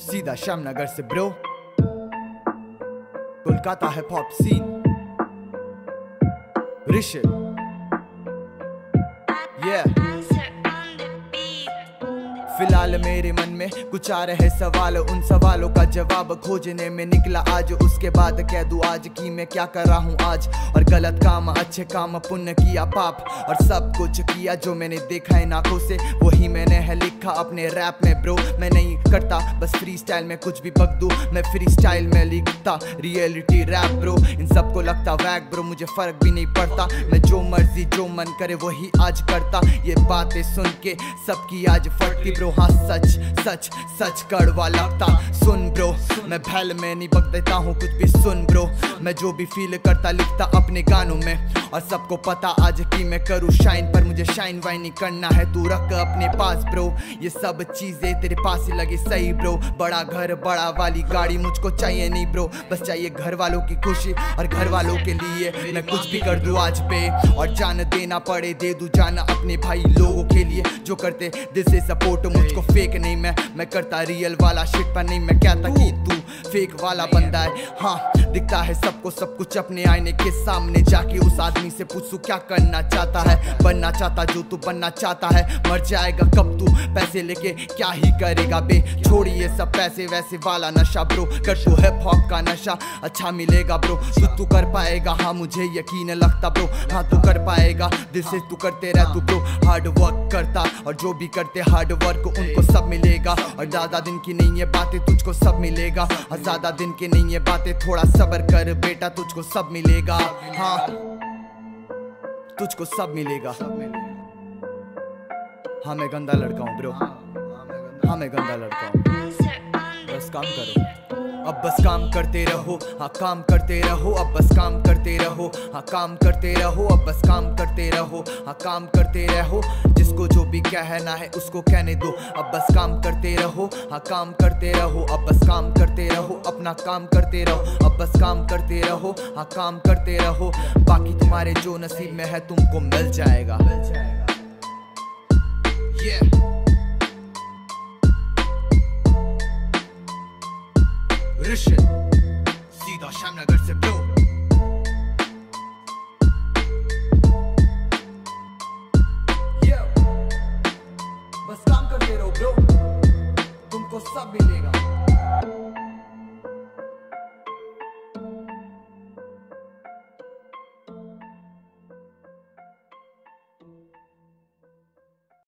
सीधा श्यामनगर से bro, Kolkata hip hop scene, Rishabh, फिलहाल मेरे मन में कुछ आ रहे सवाल, उन सवालों का जवाब खोजने में निकला आज। उसके बाद कह दूं आज कि मैं क्या कर रहा हूँ आज, और गलत काम अच्छे काम पुण्य किया पाप, और सब कुछ किया जो मैंने देखा है आंखों से, वही मैंने है लिखा अपने रैप में ब्रो। मैं नहीं करता बस फ्री स्टाइल में कुछ भी बक दूं, मैं फ्री स्टाइल में लिखता रियलिटी रैप ब्रो। इन सबको लगता वैक ब्रो, मुझे फर्क भी नहीं पड़ता, मैं जो मर्जी जो मन करे वही आज करता। ये बातें सुन के सबकी आज फटती ब्रो, हाँ सच सच सच कड़वा लगता। सुन ब्रो मैं भैल में नहीं बक देता हूँ कुछ भी, सुन ब्रो मैं जो भी फील करता लिखता अपने गानों में, और सबको पता आज कि मैं करूँ शाइन, पर मुझे शाइन वाइन नहीं करना है, तू रख अपने पास ब्रो। ये सब चीजें तेरे पास ही लगी सही ब्रो, बड़ा घर बड़ा वाली गाड़ी मुझको चाहिए नहीं ब्रो, बस चाहिए घर वालों की खुशी, और घर वालों के लिए मैं कुछ भी कर दूं आज पे, और जान देना पड़े दे दूं जान अपने भाई लोगों के लिए जो करते दिल से सपोर्ट मुझको। फेक नहीं मैं करता रियल वाला शिट, पर नहीं मैं कहता कि तू फेक वाला बंदा है। हाँ दिखता है सबको सब कुछ अपने आईने के सामने, जाके उस आदमी से पूछूं क्या करना चाहता है, बनना चाहता जो तू बनना चाहता है, मर जाएगा कब तू पैसे लेके क्या ही करेगा बे। छोड़िए सब पैसे वैसे वाला नशा ब्रो, कर तू हिप हॉप का नशा अच्छा मिलेगा ब्रो, तू कर पाएगा हाँ मुझे यकीन लगता ब्रो, हाँ तू कर पाएगा दिल से तू करते रह तू ब्रो। हार्ड वर्क करता और जो भी करते हार्ड वर्क उनको सब मिलेगा, और ज्यादा दिन की नहीं ये बातें तुझको सब मिलेगा, और ज्यादा दिन की नहीं ये बातें, थोड़ा सब्र कर बेटा तुझको सब मिलेगा, हाँ तुझको सब मिलेगा। हाँ मैं गंदा लड़का हूँ ब्रो, हाँ मैं गंदा लड़का हूँ, बस काम करो अब बस काम करते रहो, हाँ काम करते रहो अब बस काम करते रहो, हाँ काम करते रहो अब बस काम करते रहो, हाँ काम करते रहो। जिसको जो भी कहना है उसको कहने दो, अब बस काम करते रहो, हाँ काम करते रहो अब बस काम करते रहो, अपना काम करते रहो अब बस काम करते रहो, हाँ काम करते रहो। बाकी तुम्हारे जो नसीब में है तुमको मिल जाएगा। ऋषभ सीधा श्यामनगर से ब्रो।